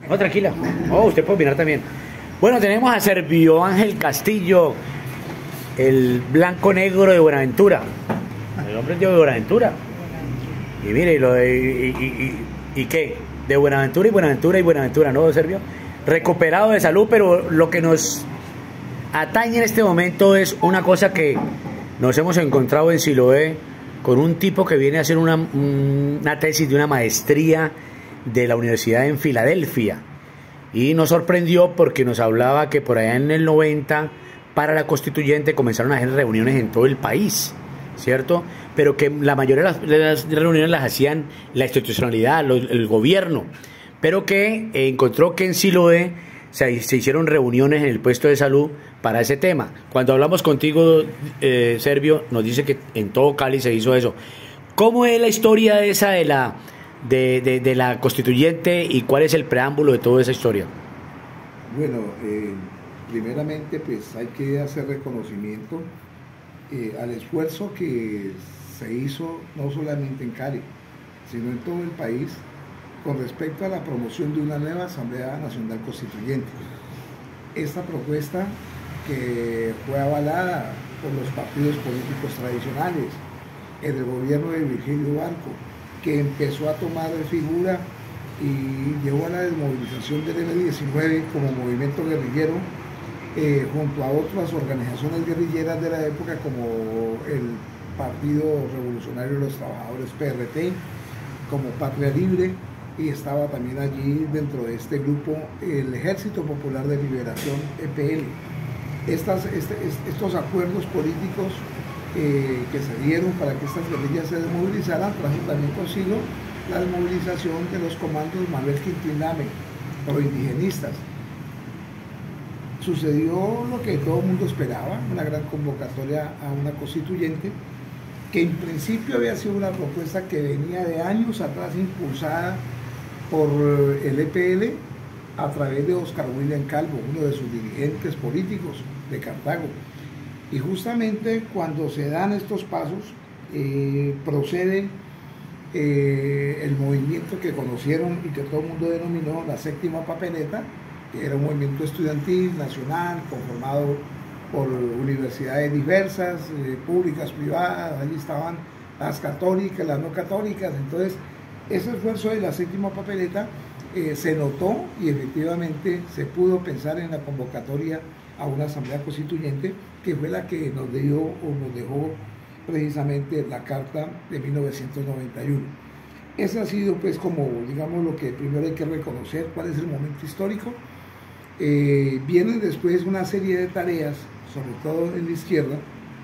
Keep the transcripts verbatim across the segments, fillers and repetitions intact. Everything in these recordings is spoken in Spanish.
No, tranquila. Oh, usted puede opinar también. Bueno, tenemos a Servio Ángel Castillo, el blanco negro de Buenaventura. El hombre de Buenaventura. Y mire, lo de, y, y, y, y qué, de Buenaventura y Buenaventura y Buenaventura, ¿no, Servio? Recuperado de salud, pero lo que nos atañe en este momento es una cosa que nos hemos encontrado en Siloé con un tipo que viene a hacer una, una tesis de una maestría de la universidad en Filadelfia, y nos sorprendió porque nos hablaba que por allá en el noventa para la constituyente comenzaron a hacer reuniones en todo el país, ¿cierto? Pero que la mayoría de las, de las reuniones las hacían la institucionalidad, los, el gobierno, pero que eh, encontró que en Siloé se, se hicieron reuniones en el puesto de salud para ese tema. Cuando hablamos contigo, eh, Servio, nos dice que en todo Cali se hizo eso. ¿Cómo es la historia esa de la de, de, de la constituyente y cuál es el preámbulo de toda esa historia? Bueno, eh, primeramente pues hay que hacer reconocimiento eh, al esfuerzo que se hizo no solamente en Cali, sino en todo el país con respecto a la promoción de una nueva Asamblea Nacional Constituyente. Esta propuesta, que fue avalada por los partidos políticos tradicionales, en el gobierno de Virgilio Barco, que empezó a tomar figura y llevó a la desmovilización del eme diecinueve como movimiento guerrillero, eh, junto a otras organizaciones guerrilleras de la época como el Partido Revolucionario de los Trabajadores P R T, como Patria Libre, y estaba también allí dentro de este grupo el Ejército Popular de Liberación, E P L. Estas, este, estos acuerdos políticos eh, que se dieron para que estas guerrillas se desmovilizaran trajo también consigo la desmovilización de los comandos Manuel Quintín Lame, proindigenistas. Sucedió lo que todo el mundo esperaba, una gran convocatoria a una constituyente, que en principio había sido una propuesta que venía de años atrás impulsada por el E P L a través de Oscar William Calvo, uno de sus dirigentes políticos de Cartago. Y justamente cuando se dan estos pasos, eh, procede eh, el movimiento que conocieron y que todo el mundo denominó la Séptima Papeleta, que era un movimiento estudiantil nacional conformado por universidades diversas, eh, públicas, privadas. Allí estaban las católicas, las no católicas. Entonces, ese esfuerzo de la Séptima Papeleta eh, se notó y efectivamente se pudo pensar en la convocatoria a una asamblea constituyente, que fue la que nos dio o nos dejó precisamente la Carta de mil novecientos noventa y uno. Ese ha sido pues como, digamos, lo que primero hay que reconocer, cuál es el momento histórico. Eh, vienen después una serie de tareas, sobre todo en la izquierda,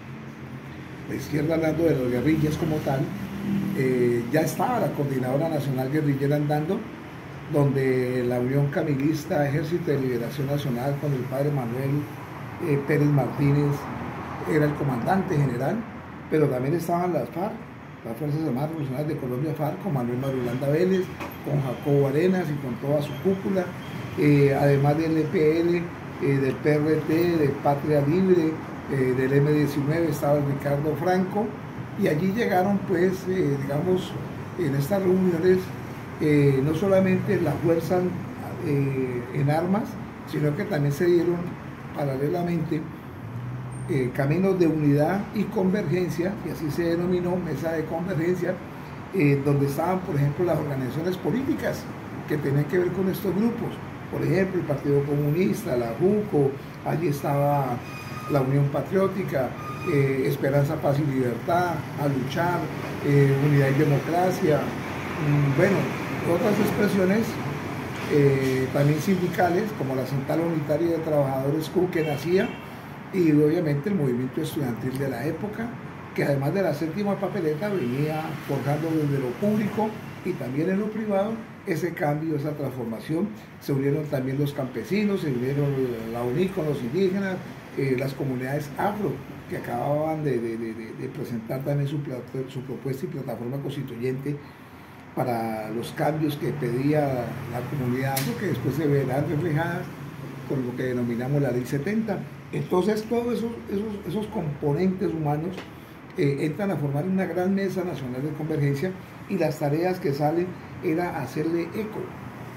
la izquierda hablando de las guerrillas como tal. Eh, ya estaba la Coordinadora Nacional Guerrillera andando, donde la Unión Camilista Ejército de Liberación Nacional con el padre Manuel eh, Pérez Martínez era el comandante general, pero también estaban las FARC, las Fuerzas Armadas Revolucionarias de Colombia, FARC, con Manuel Marulanda Vélez, con Jacobo Arenas y con toda su cúpula, eh, además del E P L, eh, del P R T, de Patria Libre, eh, del eme diecinueve estaba el Ricardo Franco, y allí llegaron pues, eh, digamos, en estas reuniones, eh, no solamente la fuerza eh, en armas, sino que también se dieron paralelamente eh, caminos de unidad y convergencia, y así se denominó mesa de convergencia, eh, donde estaban, por ejemplo, las organizaciones políticas que tenían que ver con estos grupos, por ejemplo, el Partido Comunista, la JUCO, allí estaba la Unión Patriótica, eh, Esperanza, Paz y Libertad, A Luchar, eh, Unidad y Democracia, mm, bueno, otras expresiones eh, también sindicales, como la Central Unitaria de Trabajadores C U, que nacía, y obviamente el movimiento estudiantil de la época, que además de la Séptima Papeleta venía forjando desde lo público y también en lo privado ese cambio, esa transformación. Se unieron también los campesinos, se unieron la UNI con los indígenas, eh, las comunidades afro, que acababan de, de, de, de presentar también su, su propuesta y plataforma constituyente para los cambios que pedía la comunidad afro, que después se verán reflejadas con lo que denominamos la Ley setenta. Entonces todos esos, esos, esos componentes humanos eh, entran a formar una gran mesa nacional de convergencia, y las tareas que salen era hacerle eco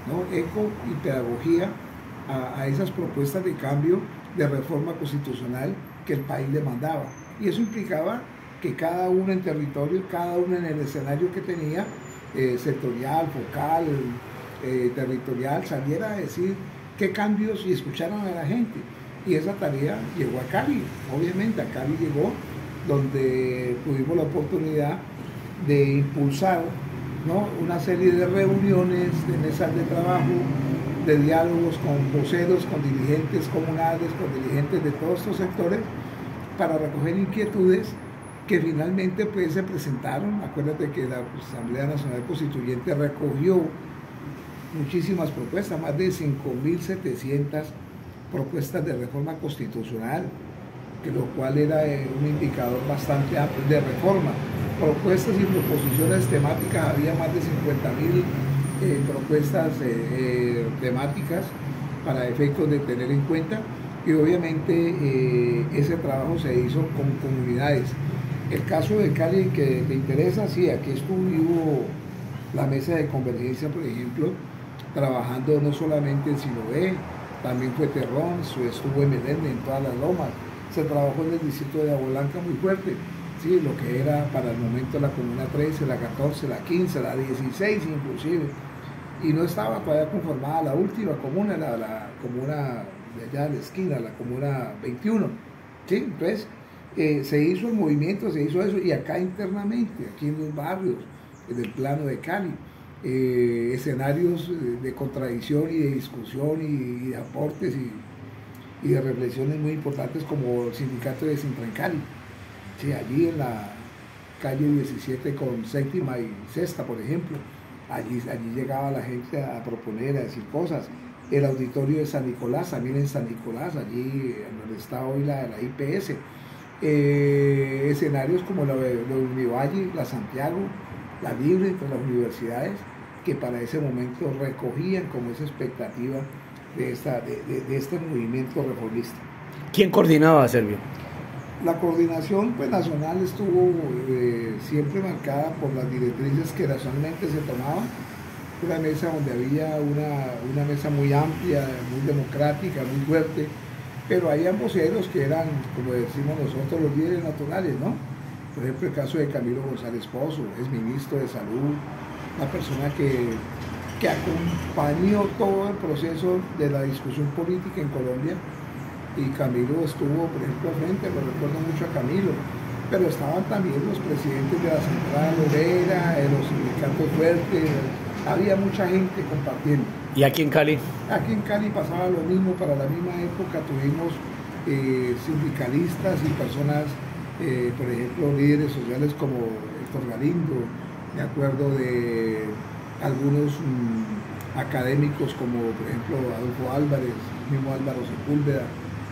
¿no? Eco y pedagogía a, a esas propuestas de cambio, de reforma constitucional que el país demandaba. Y eso implicaba que cada uno en territorio, cada uno en el escenario que tenía, eh, sectorial, focal, eh, territorial, saliera a decir qué cambios y escucharan a la gente. Y esa tarea llegó a Cali, obviamente a Cali llegó, donde tuvimos la oportunidad de impulsar, ¿no?, una serie de reuniones, de mesas de trabajo, de diálogos con voceros, con dirigentes comunales, con dirigentes de todos estos sectores, para recoger inquietudes que finalmente pues se presentaron. Acuérdate que la Asamblea Nacional Constituyente recogió muchísimas propuestas, más de cinco mil setecientas propuestas de reforma constitucional, que lo cual era eh, un indicador bastante amplio de reforma. Propuestas y proposiciones temáticas, había más de cincuenta mil eh, propuestas eh, eh, temáticas para efectos de tener en cuenta, y obviamente eh, ese trabajo se hizo con comunidades. El caso de Cali que te interesa, sí, aquí estuvo la mesa de convergencia, por ejemplo, trabajando no solamente en Siloé, también fue Terrón, estuvo en Meléndez, en todas las lomas, se trabajó en el distrito de Abolanca muy fuerte, sí, lo que era para el momento la comuna trece, la catorce, la quince, la dieciséis inclusive, y no estaba todavía conformada la última comuna, la, la comuna de allá de la esquina, la comuna veintiuno, sí, entonces eh, se hizo el movimiento, se hizo eso, y acá internamente, aquí en los barrios, en el plano de Cali, eh, escenarios de contradicción y de discusión y, y de aportes y, y de reflexiones muy importantes, como el sindicato de Sintra en Cali, sí, allí en la calle diecisiete con séptima y sexta, por ejemplo, allí, allí llegaba la gente a proponer, a decir cosas. El auditorio de San Nicolás, también en San Nicolás, allí en donde está hoy la, la I P S, eh, escenarios como la de, de Univalle, la Santiago, la Libre, entre las universidades, que para ese momento recogían como esa expectativa de, esta, de, de, de este movimiento reformista. ¿Quién coordinaba, Servio? La coordinación pues, nacional estuvo eh, siempre marcada por las directrices que nacionalmente se tomaban. Una mesa donde había una, una mesa muy amplia, muy democrática, muy fuerte, pero había voceros que eran, como decimos nosotros, los líderes naturales, ¿no? Por ejemplo, el caso de Camilo González Pozo, es ministro de Salud, una persona que, que acompañó todo el proceso de la discusión política en Colombia, y Camilo estuvo, por ejemplo, al frente, lo recuerdo mucho a Camilo, pero estaban también los presidentes de la Central Obrera, de los sindicatos fuertes, había mucha gente compartiendo. ¿Y aquí en Cali? Aquí en Cali pasaba lo mismo, para la misma época tuvimos eh, sindicalistas y personas, eh, por ejemplo, líderes sociales como Héctor Galindo, me acuerdo de algunos mmm, académicos como, por ejemplo, Adolfo Álvarez, el mismo Álvaro Sepúlveda.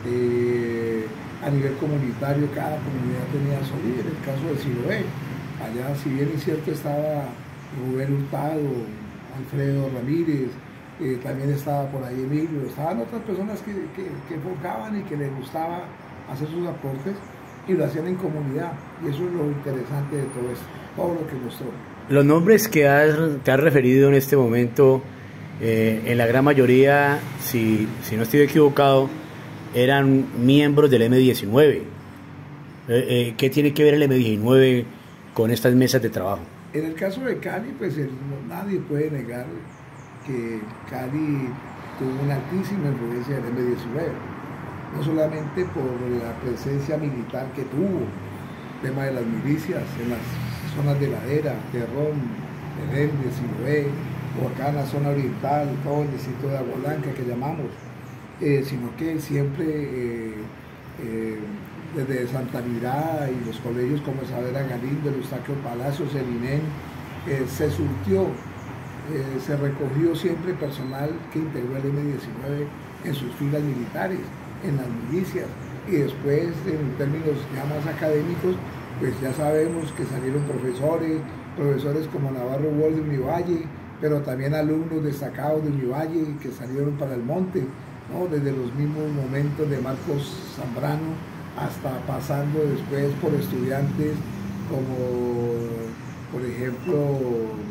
Eh, a nivel comunitario, cada comunidad tenía su líder. El caso de Siloé, allá, si bien es cierto, estaba Rubén Hurtado, Alfredo Ramírez, eh, también estaba por ahí Emilio, estaban otras personas que, que, que enfocaban y que les gustaba hacer sus aportes, y lo hacían en comunidad, y eso es lo interesante de todo esto, todo lo que mostró. Los nombres que has, te has referido en este momento, eh, en la gran mayoría, si, si no estoy equivocado, eran miembros del eme diecinueve. Eh, eh, ¿Qué tiene que ver el eme diecinueve con estas mesas de trabajo? En el caso de Cali, pues el, nadie puede negar que Cali tuvo una altísima influencia del eme diecinueve, no solamente por la presencia militar que tuvo, el tema de las milicias en las zonas de Ladera, Terrón, Meléndez, Siloé, o acá en la zona oriental, todo el distrito de Abolanca que llamamos, eh, sino que siempre eh, eh, desde Santa Mirada y los colegios como Isabela Galindo, el Eustaquio Palacios, el I N E M, eh, se surtió, eh, se recogió siempre personal que integró el eme diecinueve en sus filas militares, en las milicias, y después en términos ya más académicos, pues ya sabemos que salieron profesores, profesores como Navarro Wall de Univalle, pero también alumnos destacados de Univalle que salieron para el monte, ¿no? Desde los mismos momentos de Marcos Zambrano hasta pasando después por estudiantes como, por ejemplo,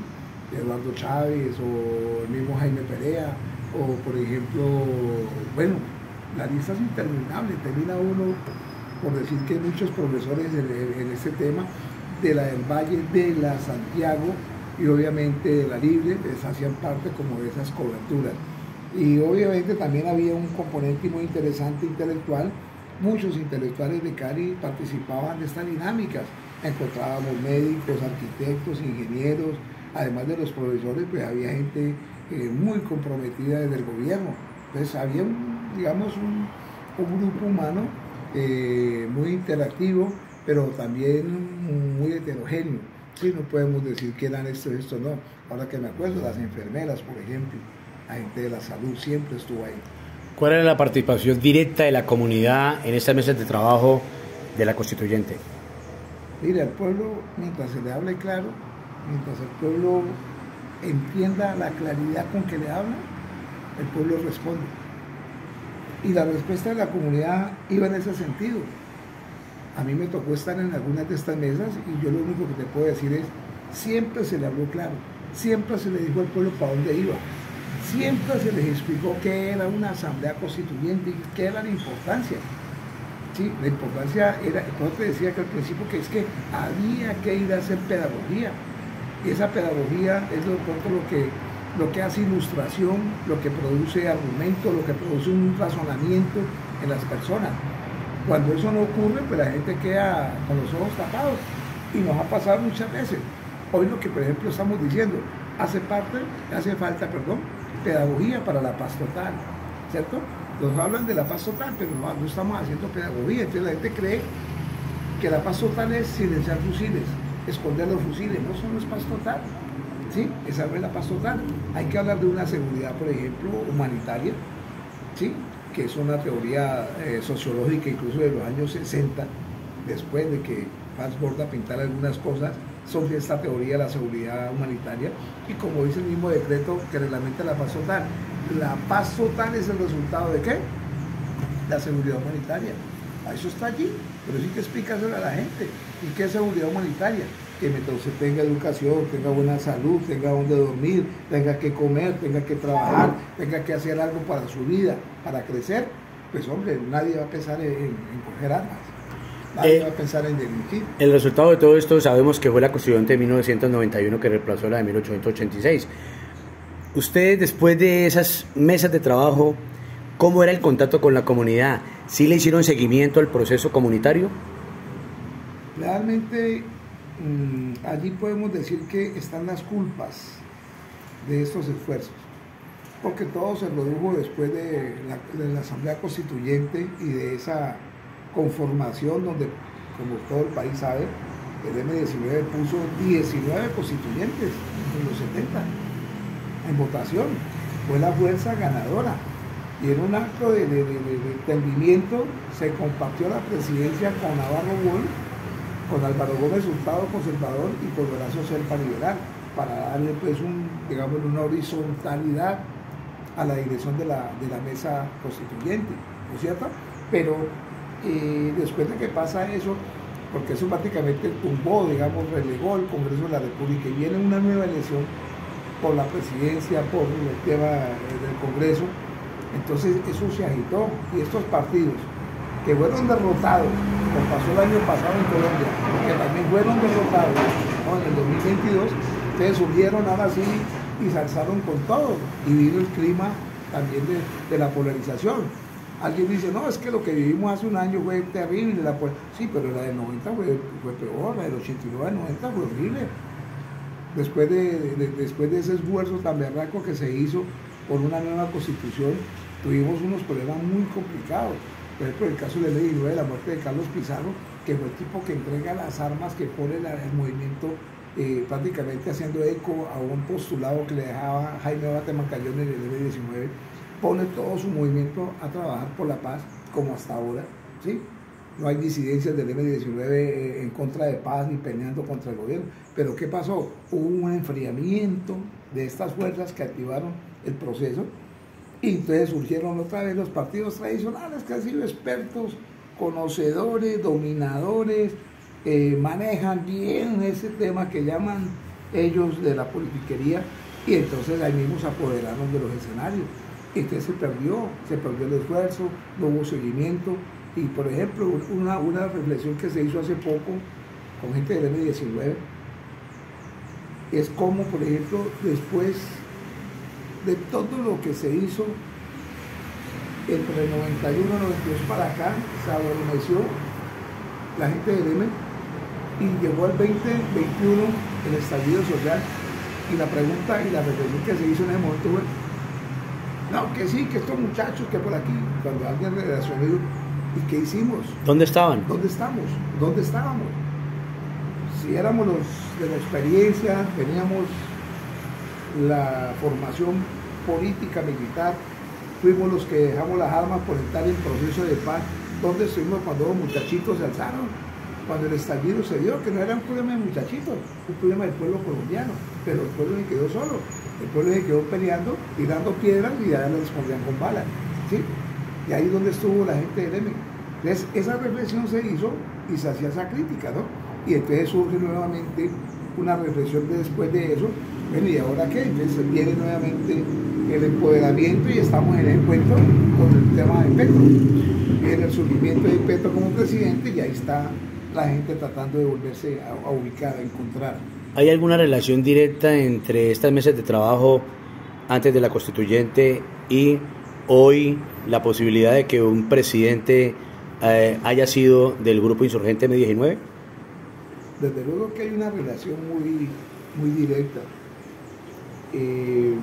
Eduardo Chávez o el mismo Jaime Perea, o por ejemplo, bueno, la lista es interminable, termina uno por decir que muchos profesores en, en este tema, de la del Valle, de la Santiago y obviamente de la Libre, les hacían parte como de esas coberturas. Y obviamente también había un componente muy interesante intelectual, muchos intelectuales de Cali participaban de estas dinámicas, encontrábamos médicos, arquitectos, ingenieros, además de los profesores, pues había gente eh, muy comprometida desde el gobierno. Entonces había, un, digamos, un, un grupo humano eh, muy interactivo, pero también muy heterogéneo. Sí, no podemos decir que eran esto y esto, no. Ahora que me acuerdo, las enfermeras, por ejemplo, la gente de la salud siempre estuvo ahí. ¿Cuál era la participación directa de la comunidad en estas mesas de trabajo de la Constituyente? Mira, el pueblo, mientras se le hable claro, mientras el pueblo entienda la claridad con que le habla, el pueblo responde. Y la respuesta de la comunidad iba en ese sentido. A mí me tocó estar en algunas de estas mesas y yo lo único que te puedo decir es, siempre se le habló claro, siempre se le dijo al pueblo para dónde iba, siempre se les explicó qué era una asamblea constituyente y qué era la importancia. Sí, la importancia era, como te decía que al principio, que es que había que ir a hacer pedagogía. Y esa pedagogía es lo, lo, que, lo que hace ilustración, lo que produce argumento, lo que produce un razonamiento en las personas. Cuando eso no ocurre, pues la gente queda con los ojos tapados. Y nos ha pasado muchas veces. Hoy lo que, por ejemplo, estamos diciendo, hace parte, hace falta, perdón, pedagogía para la paz total, ¿cierto? Nos hablan de la paz total, pero no, no estamos haciendo pedagogía. Entonces la gente cree que la paz total es silenciar fusiles, esconder los fusiles. No, eso no es paz total. ¿Sí? Esa no es la paz total. Hay que hablar de una seguridad, por ejemplo, humanitaria, ¿sí? Que es una teoría eh, sociológica incluso de los años sesenta, después de que Paz Borda pintara algunas cosas sobre esta teoría de la seguridad humanitaria, y como dice el mismo decreto que reglamenta la paz total, la paz total es el resultado de ¿qué? La seguridad humanitaria. Eso está allí, pero sí que explícaselo a la gente. ¿Y qué es seguridad humanitaria? Que mientras usted tenga educación, tenga buena salud, tenga donde dormir, tenga que comer, tenga que trabajar, tenga que hacer algo para su vida, para crecer, pues hombre, nadie va a pensar en, en coger armas. Nadie eh, va a pensar en delinquir. El resultado de todo esto sabemos que fue la Constituyente de mil novecientos noventa y uno que reemplazó la de mil ochocientos ochenta y seis. Ustedes, después de esas mesas de trabajo, ¿cómo era el contacto con la comunidad? ¿Sí le hicieron seguimiento al proceso comunitario? Realmente mmm, allí podemos decir que están las culpas de estos esfuerzos, porque todo se produjo después de la, de la Asamblea Constituyente y de esa conformación donde, como todo el país sabe, el eme diecinueve puso diecinueve constituyentes en los setenta en votación. Fue la fuerza ganadora y en un acto de, de, de, de entendimiento se compartió la presidencia con Navarro Wolf, con Álvaro Gómez Hurtado, conservador, y con Horacio Serpa, liberal, para darle pues un, digamos, una horizontalidad a la dirección de la, de la mesa constituyente, ¿no es cierto? Pero eh, después de que pasa eso, porque eso prácticamente tumbó, digamos, relegó el Congreso de la República y viene una nueva elección por la presidencia, por el tema del Congreso, entonces eso se agitó y estos partidos que fueron derrotados, como pasó el año pasado en Colombia, que también fueron derrotados, ¿no? En el dos mil veintidós, ustedes subieron ahora sí y se alzaron con todo y vino el clima también de, de la polarización. Alguien dice, no, es que lo que vivimos hace un año fue terrible, la sí, pero la del noventa fue, fue peor, la del ochenta y nueve al noventa fue horrible. Después de, de, después de ese esfuerzo tan berraco que se hizo por una nueva constitución, tuvimos unos problemas muy complicados. Por ejemplo, el caso de ley nueve, la muerte de Carlos Pizarro, que fue el tipo que entrega las armas, que pone la, el movimiento eh, prácticamente haciendo eco a un postulado que le dejaba Jaime Abate Mancayón en el eme diecinueve, pone todo su movimiento a trabajar por la paz, como hasta ahora, ¿sí? No hay disidencias del eme diecinueve eh, en contra de paz ni peleando contra el gobierno. Pero ¿qué pasó? Hubo un enfriamiento de estas fuerzas que activaron el proceso y entonces surgieron otra vez los partidos tradicionales que han sido expertos, conocedores, dominadores, eh, manejan bien ese tema que llaman ellos de la politiquería, y entonces ahí mismo se apoderaron de los escenarios. Entonces se perdió, se perdió el esfuerzo, no hubo seguimiento. Y por ejemplo, una, una reflexión que se hizo hace poco con gente del eme diecinueve es como, por ejemplo, después de todo lo que se hizo entre el noventa y uno y noventa y dos para acá, se adormeció la gente del eme y llegó al veinte veintiuno el estallido social, y la pregunta y la reflexión que se hizo en ese momento fue: no, que sí, que estos muchachos que por aquí, cuando alguien relacionó, ¿y qué hicimos? ¿Dónde estaban? ¿Dónde estamos? ¿Dónde estábamos? Si éramos los de la experiencia, teníamos la formación política, militar, fuimos los que dejamos las armas por entrar en proceso de paz. ¿Dónde estuvimos cuando los muchachitos se alzaron? Cuando el estallido se dio, que no era un problema de muchachitos, un problema del pueblo colombiano, pero el pueblo se quedó solo. El pueblo se quedó peleando, tirando piedras, y ya le respondían con balas, ¿sí? Y ahí es donde estuvo la gente del eme. Entonces, esa reflexión se hizo y se hacía esa crítica, ¿no? Y entonces surge nuevamente una reflexión de después de eso. Bueno, ¿y ahora qué? Entonces viene nuevamente el empoderamiento y estamos en el encuentro con el tema de Petro. Viene el surgimiento de Petro como presidente y ahí está la gente tratando de volverse a, a ubicar, a encontrar. ¿Hay alguna relación directa entre estas mesas de trabajo antes de la constituyente y hoy la posibilidad de que un presidente eh, haya sido del grupo insurgente eme diecinueve? Desde luego que hay una relación muy, muy directa. Eh,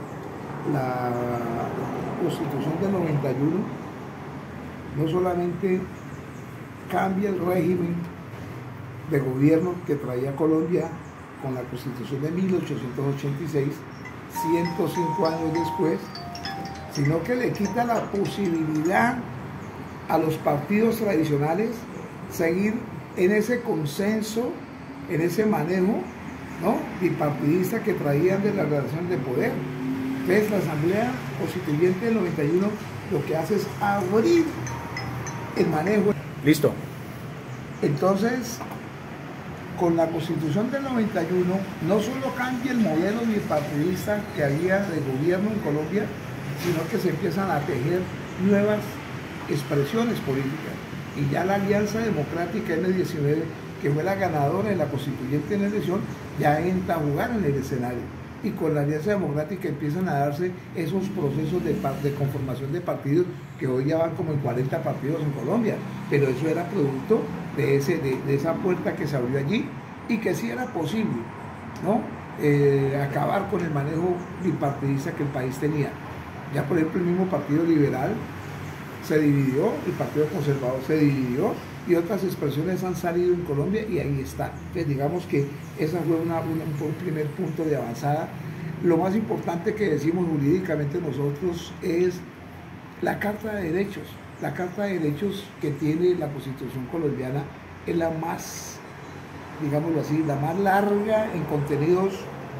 la Constitución del noventa y uno no solamente cambia el régimen de gobierno que traía Colombia con la Constitución de mil ochocientos ochenta y seis, ciento cinco años después, sino que le quita la posibilidad a los partidos tradicionales seguir en ese consenso, en ese manejo, ¿no?, bipartidista que traían de la relación de poder. Entonces la Asamblea Constituyente del noventa y uno lo que hace es abrir el manejo. Listo. Entonces, con la Constitución del noventa y uno no solo cambia el modelo bipartidista que había de gobierno en Colombia, sino que se empiezan a tejer nuevas expresiones políticas. Y ya la Alianza Democrática eme diecinueve, que fue la ganadora de la constituyente en la elección, ya entra a jugar en el escenario. Y con la Alianza Democrática empiezan a darse esos procesos de, de conformación de partidos, que hoy ya van como en cuarenta partidos en Colombia, pero eso era producto de, ese, de, de esa puerta que se abrió allí, y que sí era posible, ¿no?, eh, acabar con el manejo bipartidista que el país tenía. Ya por ejemplo el mismo Partido Liberal se dividió, el Partido Conservador se dividió, y otras expresiones han salido en Colombia, y ahí está. Entonces digamos que esa fue una, una, un primer punto de avanzada. Lo más importante que decimos jurídicamente nosotros es la Carta de Derechos. La Carta de Derechos que tiene la Constitución colombiana es la más, digámoslo así, la más larga en contenidos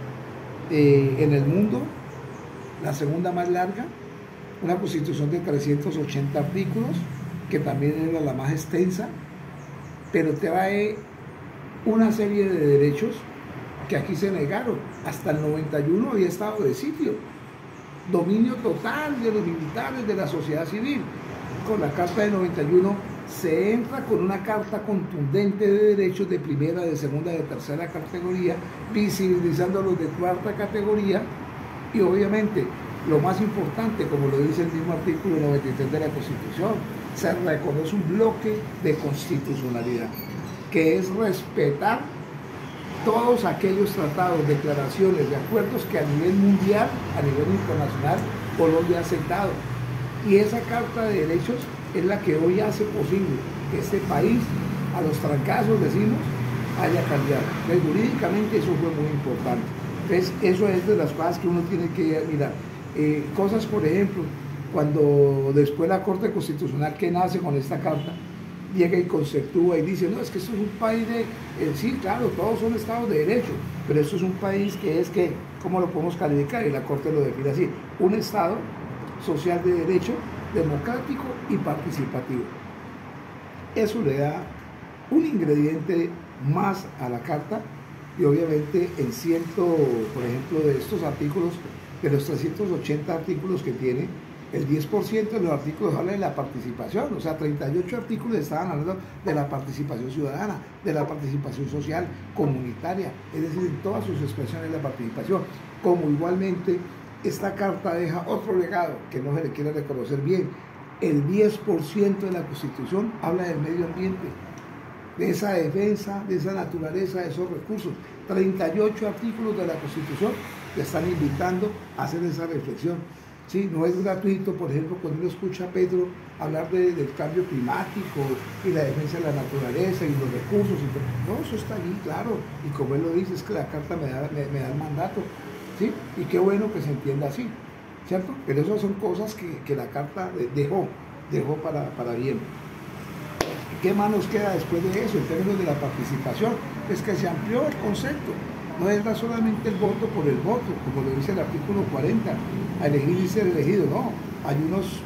eh, en el mundo, la segunda más larga, una Constitución de trescientos ochenta artículos, que también era la más extensa, pero trae una serie de derechos que aquí se negaron. Hasta el noventa y uno había estado de sitio, dominio total de los militares, de la sociedad civil. Con la Carta del noventa y uno se entra con una carta contundente de derechos de primera, de segunda, de tercera categoría, visibilizando los de cuarta categoría, y obviamente lo más importante, como lo dice el mismo artículo noventa y tres de la Constitución, se reconoce un bloque de constitucionalidad, que es respetar todos aquellos tratados, declaraciones, de acuerdos que a nivel mundial, a nivel internacional, Colombia ha aceptado. Y esa Carta de Derechos es la que hoy hace posible que este país, a los trancazos decimos, haya cambiado. Entonces, jurídicamente eso fue muy importante. Entonces, eso es de las cosas que uno tiene que mirar. Eh, cosas, por ejemplo, cuando después la Corte Constitucional, que nace con esta carta, llega y conceptúa y dice, no, es que esto es un país de, eh, sí, claro, todos son estados de derecho, pero esto es un país que es que, ¿cómo lo podemos calificar? Y la Corte lo define así: un estado social de derecho, democrático y participativo. Eso le da un ingrediente más a la carta, y obviamente en ciento, por ejemplo, de estos artículos, de los trescientos ochenta artículos que tiene, el diez por ciento de los artículos habla de la participación, o sea, treinta y ocho artículos estaban hablando de la participación ciudadana, de la participación social, comunitaria, es decir, en todas sus expresiones de la participación, como igualmente esta carta deja otro legado que no se le quiere reconocer bien. El diez por ciento de la Constitución habla del medio ambiente, de esa defensa, de esa naturaleza, de esos recursos. treinta y ocho artículos de la Constitución que están invitando a hacer esa reflexión. Sí, no es gratuito, por ejemplo, cuando uno escucha a Pedro hablar de, del cambio climático y la defensa de la naturaleza y los recursos, y todo. No, eso está allí, claro, y como él lo dice, es que la carta me da, me, me da el mandato, ¿sí? Y qué bueno que se entienda así, ¿cierto? Pero esas son cosas que, que la carta dejó, dejó para, para bien. ¿Qué más nos queda después de eso en términos de la participación? Es que se amplió el concepto. No era solamente el voto por el voto, como lo dice el artículo cuarenta, a elegir y ser elegido, no. Hay unos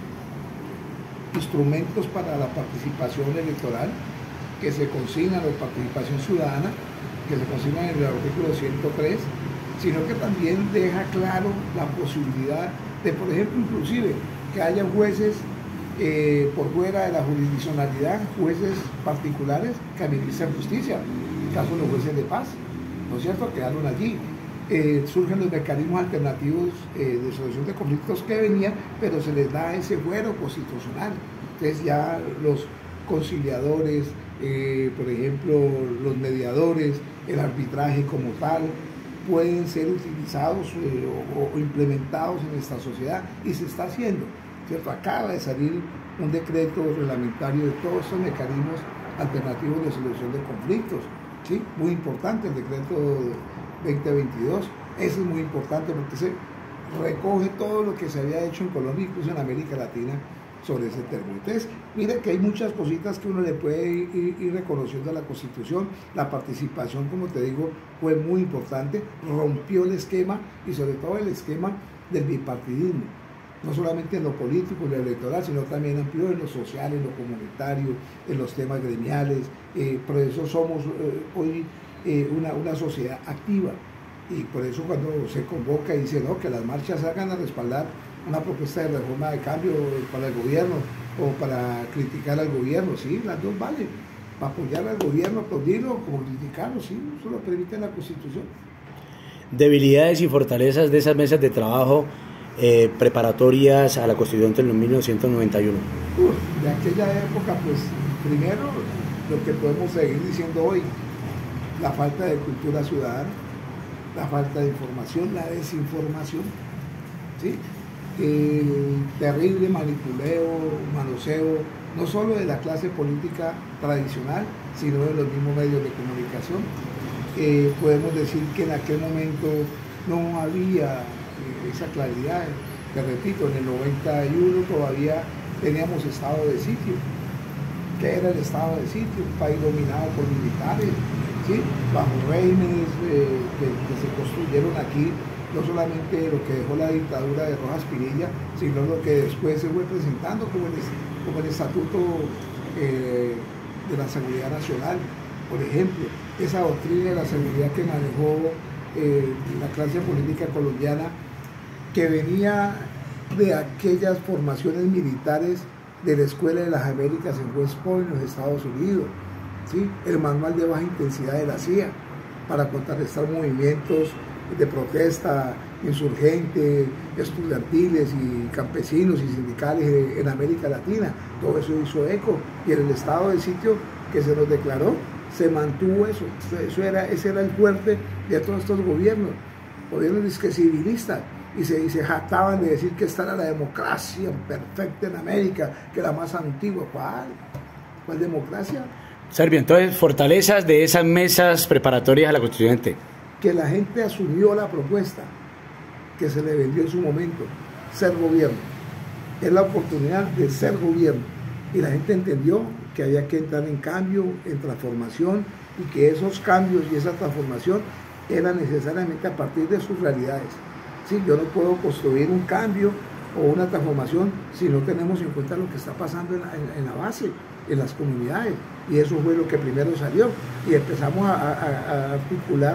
instrumentos para la participación electoral que se consignan, la participación ciudadana, que se consignan en el artículo ciento tres, sino que también deja claro la posibilidad de, por ejemplo, inclusive, que haya jueces eh, por fuera de la jurisdiccionalidad, jueces particulares que administran justicia, en el caso de los jueces de paz, ¿no es cierto?, quedaron allí. Eh, surgen los mecanismos alternativos eh, de solución de conflictos que venían, pero se les da ese fuero constitucional. Entonces ya los conciliadores, eh, por ejemplo, los mediadores, el arbitraje como tal, pueden ser utilizados eh, o, o implementados en esta sociedad, y se está haciendo, ¿cierto? Acaba de salir un decreto reglamentario de todos estos mecanismos alternativos de solución de conflictos, ¿sí? Muy importante el decreto veinte veintidós, eso es muy importante porque se recoge todo lo que se había hecho en Colombia, incluso en América Latina, sobre ese término. Entonces, mire que hay muchas cositas que uno le puede ir, ir reconociendo a la Constitución. La participación, como te digo, fue muy importante, rompió el esquema, y sobre todo el esquema del bipartidismo, no solamente en lo político, en lo electoral, sino también amplió en lo social, en lo comunitario, en los temas gremiales. Eh, por eso somos eh, hoy eh, una, una sociedad activa, y por eso cuando se convoca y dice no, que las marchas hagan a respaldar una propuesta de reforma de cambio para el gobierno o para criticar al gobierno, sí, las dos valen, para apoyar al gobierno, aplaudirlo, como criticarlo, sí, eso lo permite la Constitución. Debilidades y fortalezas de esas mesas de trabajo eh, preparatorias a la Constitución en mil novecientos noventa y uno. Uf, de aquella época, pues, primero, lo que podemos seguir diciendo hoy, la falta de cultura ciudadana, la falta de información, la desinformación, ¿sí? El terrible manipuleo, manoseo, no solo de la clase política tradicional, sino de los mismos medios de comunicación. Eh, podemos decir que en aquel momento no había eh, esa claridad. Te repito, en el noventa y uno todavía teníamos estado de sitio. ¿Qué era el estado de sitio? Un país dominado por militares, ¿sí? Bajo regímenes eh, que, que se construyeron aquí, no solamente lo que dejó la dictadura de Rojas Pinilla, sino lo que después se fue presentando como el, como el Estatuto eh, de la Seguridad Nacional, por ejemplo, esa doctrina de la seguridad que manejó eh, la clase política colombiana, que venía de aquellas formaciones militares de la Escuela de las Américas en West Point, en los Estados Unidos, ¿sí? El manual de baja intensidad de la C I A para contrarrestar movimientos de protesta insurgente, estudiantiles y campesinos y sindicales en América Latina. Todo eso hizo eco, y en el estado de sitio que se nos declaró se mantuvo eso. Eso era, ese era el fuerte de todos estos gobiernos, gobiernos que civilistas, y se, y se jactaban de decir que esta era la democracia perfecta en América, que la más antigua. ¿Cuál? ¿Cuál democracia? Servio, entonces, fortalezas de esas mesas preparatorias a la Constituyente. Que la gente asumió la propuesta que se le vendió en su momento, ser gobierno. Es la oportunidad de ser gobierno. Y la gente entendió que había que entrar en cambio, en transformación, y que esos cambios y esa transformación eran necesariamente a partir de sus realidades. Sí, yo no puedo construir un cambio o una transformación si no tenemos en cuenta lo que está pasando en la, en, en la base, en las comunidades. Y eso fue lo que primero salió. Y empezamos a, a, a articular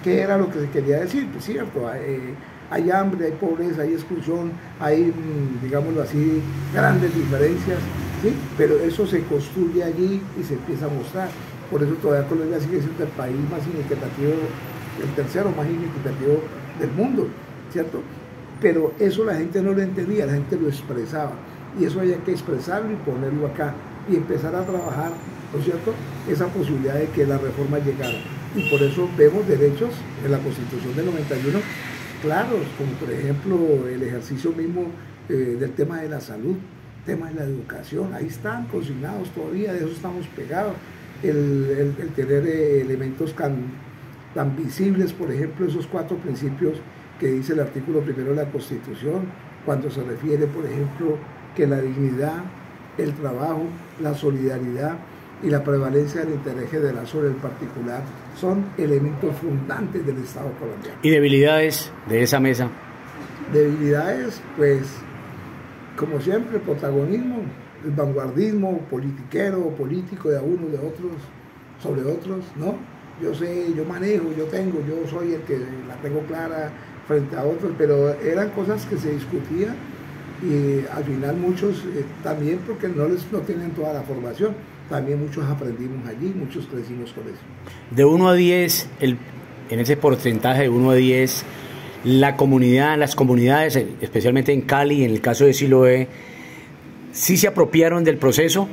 ¿Qué era lo que se quería decir? Pues cierto, hay, hay hambre, hay pobreza, hay exclusión, hay, digámoslo así, grandes diferencias, ¿sí? Pero eso se construye allí y se empieza a mostrar. Por eso todavía Colombia sigue siendo el país más significativo, el tercero más significativo del mundo, ¿cierto? Pero eso la gente no lo entendía, la gente lo expresaba. Y eso había que expresarlo y ponerlo acá y empezar a trabajar, ¿no es cierto?, esa posibilidad de que la reforma llegara. Y por eso vemos derechos en la Constitución del noventa y uno claros, como por ejemplo el ejercicio mismo eh, del tema de la salud, tema de la educación, ahí están consignados todavía, de eso estamos pegados. El, el, el tener eh, elementos tan, tan visibles, por ejemplo, esos cuatro principios que dice el artículo primero de la Constitución, cuando se refiere, por ejemplo, que la dignidad, el trabajo, la solidaridad y la prevalencia del interés general sobre el particular son elementos fundantes del Estado colombiano. ¿Y debilidades de esa mesa? Debilidades, pues, como siempre, protagonismo, el vanguardismo politiquero, político de unos, de otros, sobre otros, ¿no? Yo sé, yo manejo, yo tengo, yo soy el que la tengo clara frente a otros, pero eran cosas que se discutían y al final muchos eh, también porque no les no tienen toda la formación, también muchos aprendimos allí, muchos crecimos con eso. De uno a diez, el, en ese porcentaje de uno a diez, la comunidad, las comunidades, especialmente en Cali, en el caso de Siloé, ¿sí se apropiaron del proceso?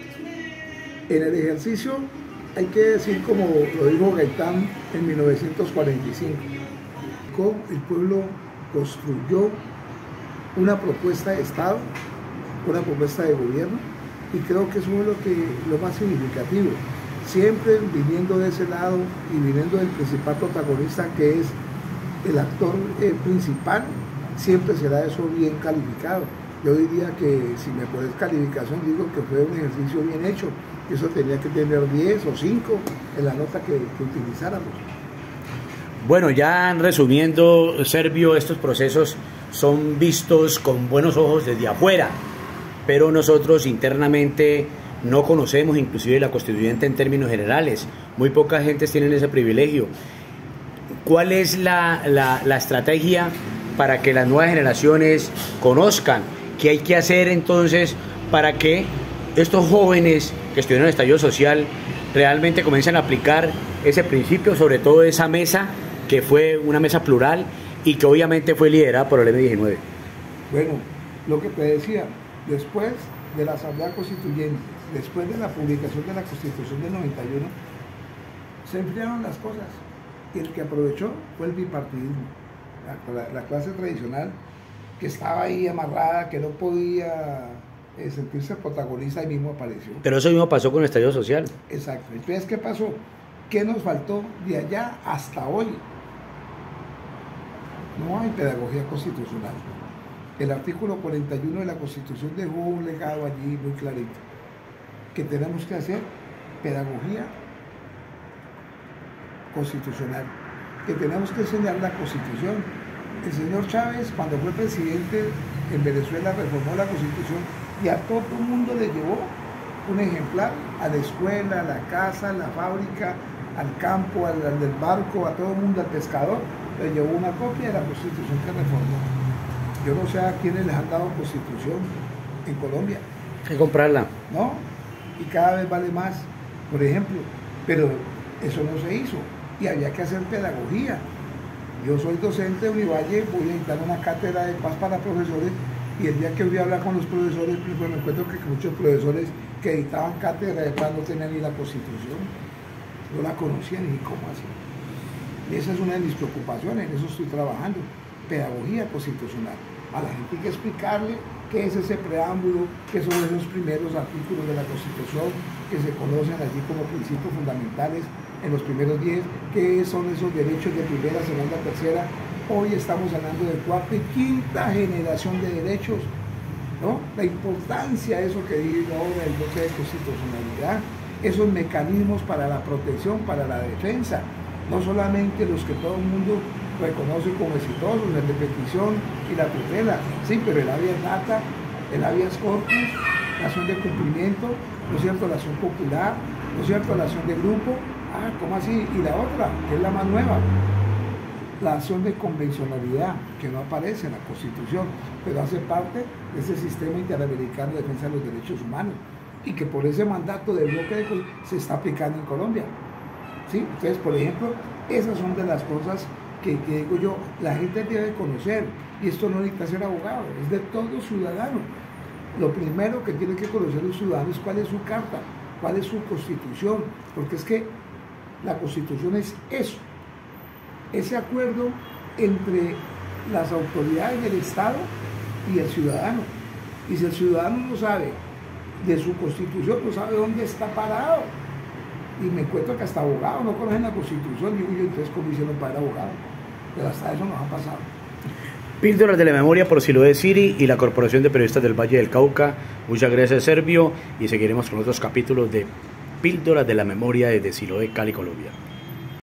En el ejercicio hay que decir, como lo dijo Gaitán en mil novecientos cuarenta y cinco, el pueblo construyó una propuesta de Estado, una propuesta de gobierno, y creo que eso es lo, que, lo más significativo. Siempre viniendo de ese lado y viniendo del principal protagonista, que es el actor eh, principal, siempre será eso bien calificado. Yo diría que si me pones calificación, digo que fue un ejercicio bien hecho. Eso tenía que tener diez o cinco en la nota que, que utilizáramos. Bueno, ya resumiendo, Servio, estos procesos son vistos con buenos ojos desde afuera, pero nosotros internamente no conocemos inclusive la constituyente en términos generales. Muy pocas gentes tienen ese privilegio. ¿Cuál es la, la, la estrategia para que las nuevas generaciones conozcan qué hay que hacer entonces para que estos jóvenes que estuvieron en el estallido social realmente comiencen a aplicar ese principio, sobre todo esa mesa que fue una mesa plural y que obviamente fue liderada por el eme diecinueve? Bueno, lo que te decía, después de la Asamblea Constituyente, después de la publicación de la Constitución del noventa y uno, se enfriaron las cosas y el que aprovechó fue el bipartidismo, la, la, la clase tradicional que estaba ahí amarrada, que no podía eh, sentirse protagonista, y mismo apareció. Pero eso mismo pasó con el estallido social. Exacto. Entonces, ¿qué pasó? ¿Qué nos faltó de allá hasta hoy? No hay pedagogía constitucional. El artículo cuarenta y uno de la Constitución dejó un legado allí muy clarito, que tenemos que hacer pedagogía constitucional, que tenemos que enseñar la Constitución. El señor Chávez, cuando fue presidente en Venezuela, reformó la Constitución y a todo el mundo le llevó un ejemplar, a la escuela, a la casa, a la fábrica, al campo, al, al del barco, a todo el mundo, al pescador, le llevó una copia de la Constitución que reformó. Yo no sé a quiénes les han dado Constitución en Colombia. Hay que comprarla. ¿No? Y cada vez vale más, por ejemplo. Pero eso no se hizo y había que hacer pedagogía. Yo soy docente de Univalle, voy a dictar una cátedra de paz para profesores y el día que voy a hablar con los profesores, pues me encuentro que muchos profesores que dictaban cátedra de paz no tenían ni la Constitución, no la conocían ni cómo así. Y esa es una de mis preocupaciones, en eso estoy trabajando, pedagogía constitucional. A la gente hay que explicarle qué es ese preámbulo, qué son esos primeros artículos de la Constitución que se conocen allí como principios fundamentales en los primeros diez, qué son esos derechos de primera, segunda, tercera. Hoy estamos hablando de cuarta y quinta generación de derechos, ¿no? La importancia de eso que digo ahora del bloque de constitucionalidad, esos mecanismos para la protección, para la defensa, no solamente los que todo el mundo reconoce como exitosos, el de petición y la tutela, sí, pero el habeas data, el habeas corpus, la acción de cumplimiento, ¿no es cierto?, la acción popular, ¿no es cierto?, la acción de grupo. Ah, ¿cómo así? Y la otra, que es la más nueva, la acción de convencionalidad, que no aparece en la Constitución, pero hace parte de ese sistema interamericano de defensa de los derechos humanos, y que por ese mandato de bloque de, se está aplicando en Colombia. ¿Sí? Entonces, por ejemplo, esas son de las cosas que, que digo yo, la gente debe conocer, y esto no necesita ser abogado, es de todo ciudadano. Lo primero que tiene que conocer un ciudadano es cuál es su carta, cuál es su constitución, porque es que la constitución es eso, ese acuerdo entre las autoridades del Estado y el ciudadano. Y si el ciudadano no sabe de su constitución, no sabe dónde está parado. Y me encuentro que hasta abogados no conocen la constitución, digo yo, entonces ¿cómo hicieron para el abogado? Pero hasta eso nos ha pasado. Píldoras de la Memoria por Siloé City y la Corporación de Periodistas del Valle del Cauca. Muchas gracias, Servio, y seguiremos con otros capítulos de Píldoras de la Memoria desde Siloé, Cali, Colombia.